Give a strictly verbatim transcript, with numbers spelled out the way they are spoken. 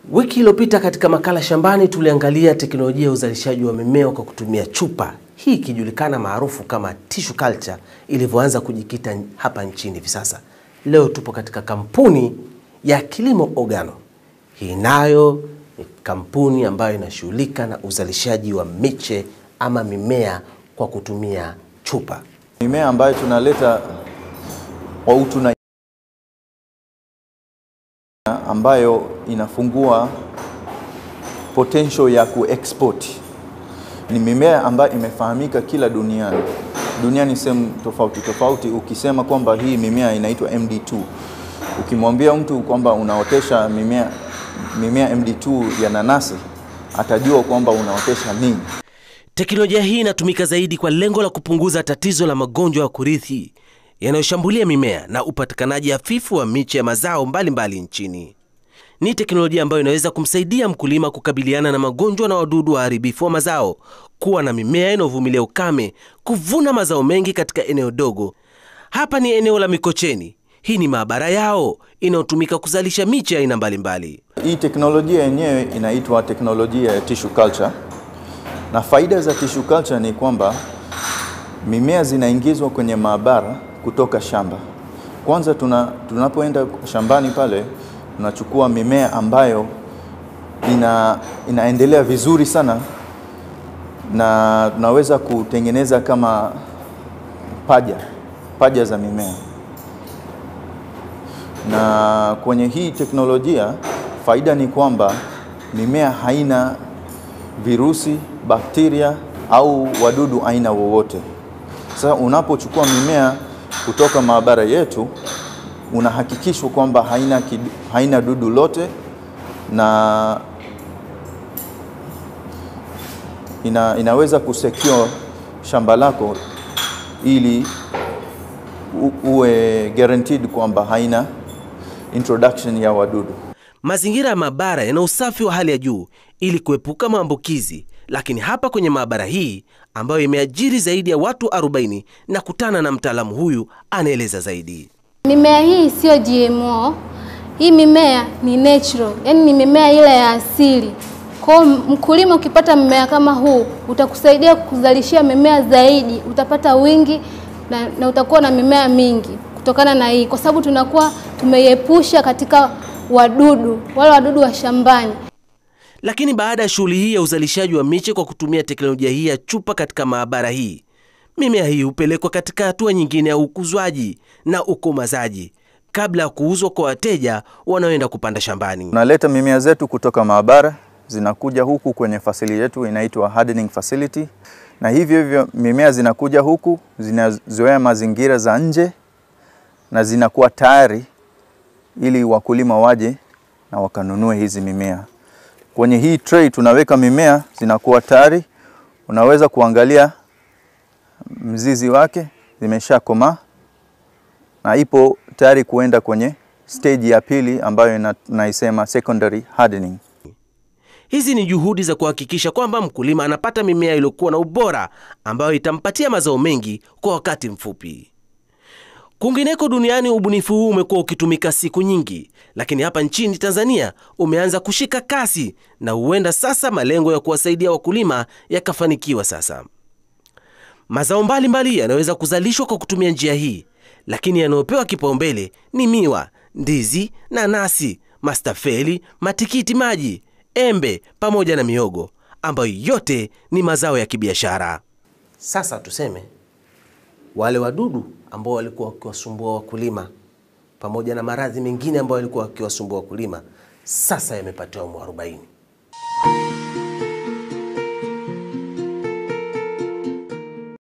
Wiki iliyopita katika makala shambani tuliangalia teknolojia ya uzalishaji wa mimea kwa kutumia chupa. Hii ikijulikana maarufu kama tissue culture ilivyoanza kujikita hapa nchini hivi sasa. Leo tupo katika kampuni ya Kilimo Organo. Hii nayo ni kampuni ambayo inashughulika na uzalishaji wa miche ama mimea kwa kutumia chupa. Mimea ambayo tunaleta au tuna ambayo inafungua potential ya kuexport. Ni mimea ambayo imefahamika kila duniani. Duniani sehemu tofauti tofauti. Ukisema kwamba hii mimea inaitwa M D two, ukimwambia mtu kwamba unaotesha mimea mimea M D two ya nanasi, atajua kwamba unaotesha nini. Teknolojia hii inatumika zaidi kwa lengo la kupunguza tatizo la magonjwa ya kurithi yanayoshambulia mimea na upatikanaji hafifu wa miche ya mazao mbalimbali nchini. Ni teknolojia ambayo inaweza kumsaidia mkulima kukabiliana na magonjwa na wadudu waharibifu wa mazao, kuwa na mimea inayovumilia ukame, kuvuna mazao mengi katika eneo dogo. Hapa ni eneo la Mikocheni. Hii ni maabara yao inayotumika kuzalisha miche aina mbalimbali. Hii teknolojia yenyewe inaitwa teknolojia ya tissue culture. Na faida za tissue culture ni kwamba mimea zinaingizwa kwenye maabara kutoka shamba. Kwanza tuna, tunapoenda shambani pale, tunachukua mimea ambayo ina, inaendelea vizuri sana, na tunaweza kutengeneza kama paja, paja za mimea. Na kwenye hii teknolojia faida ni kwamba mimea haina virusi, bakteria au wadudu aina wowote. Sasa unapochukua mimea kutoka maabara yetu, unahakikishwa kwamba haina kidu, haina dudu lote, na ina, inaweza kusecure shamba lako ili u, uwe guaranteed kwamba haina introduction ya wadudu. Mazingira ya maabara yana usafi wa hali ya juu ili kuepuka maambukizi, lakini hapa kwenye maabara hii ambayo imeajiri zaidi ya watu arobaini na kutana na mtaalamu huyu anaeleza zaidi. Mimea hii sio G M O. Hii mimea ni natural, yani ni mimea ile ya asili. Kwa mkulima ukipata mimea kama huu, utakusaidia kuzalishia mimea zaidi, utapata wingi na, na utakuwa na mimea mingi kutokana na hii, kwa sababu tunakuwa tumeiepusha katika wadudu, wale wadudu wa shambani. Lakini baada ya shughuli hii ya uzalishaji wa miche kwa kutumia teknolojia hii ya chupa katika maabara hii, mimea hii hupelekwa katika hatua nyingine ya ukuzwaji na ukomazaji kabla ya kuuzwa kwa wateja wanaoenda kupanda shambani. Tunaleta mimea zetu kutoka maabara, zinakuja huku kwenye facility yetu inaitwa hardening facility, na hivyo hivyo mimea zinakuja huku, zinazoea mazingira za nje na zinakuwa tayari ili wakulima waje na wakanunue hizi mimea. Kwenye hii tray tunaweka mimea, zinakuwa tayari. Unaweza kuangalia mzizi wake zimeshakomaa na ipo tayari kuenda kwenye stage ya pili ambayo naisema secondary hardening. Hizi ni juhudi za kuhakikisha kwamba mkulima anapata mimea iliyokuwa na ubora ambayo itampatia mazao mengi kwa wakati mfupi. Kwingineko duniani ubunifu huu umekuwa ukitumika siku nyingi, lakini hapa nchini Tanzania umeanza kushika kasi na huenda sasa malengo ya kuwasaidia wakulima yakafanikiwa sasa. Mazao mbalimbali yanaweza kuzalishwa kwa kutumia njia hii, lakini yanayopewa kipaumbele ni miwa, ndizi, nanasi, mastafeli, matikiti maji, embe pamoja na mihogo, ambayo yote ni mazao ya kibiashara. Sasa tuseme wale wadudu ambao walikuwa wakiwasumbua wakulima pamoja na maradhi mengine ambayo walikuwa wakiwasumbua wakulima sasa yamepatiwa mwarobaini.